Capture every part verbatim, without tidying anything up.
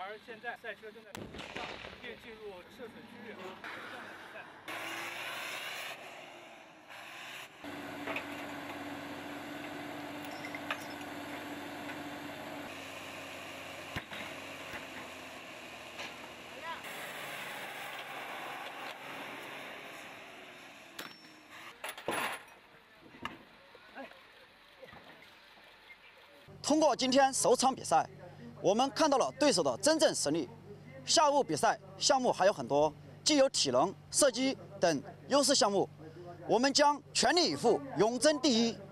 而现在赛车正在上，并进入涉水区域，正在比赛。 通过今天首场比赛，我们看到了对手的真正实力。下午比赛项目还有很多，既有体能、射击等优势项目，我们将全力以赴，勇争第一。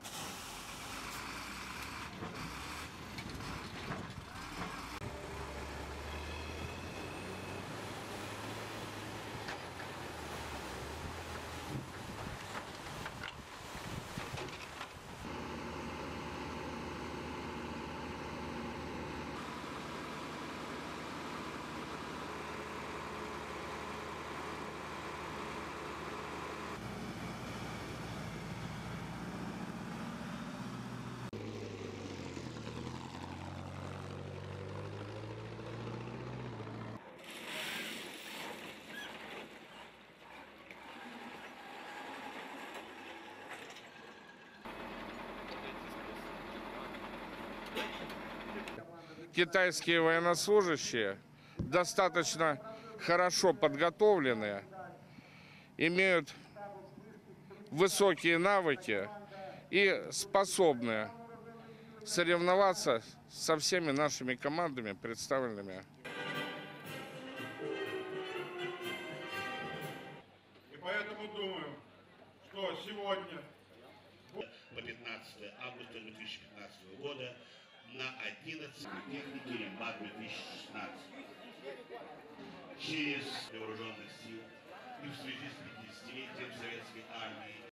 Китайские военнослужащие достаточно хорошо подготовленные, имеют высокие навыки и способны соревноваться со всеми нашими командами, представленными. И поэтому думаю, что сегодня... По пятнадцатое августа две тысячи пятнадцатого года на одиннадцать техники РИМБА две тысячи шестнадцать. Через вооруженных сил и в связи с пятидесятилетием Советской армии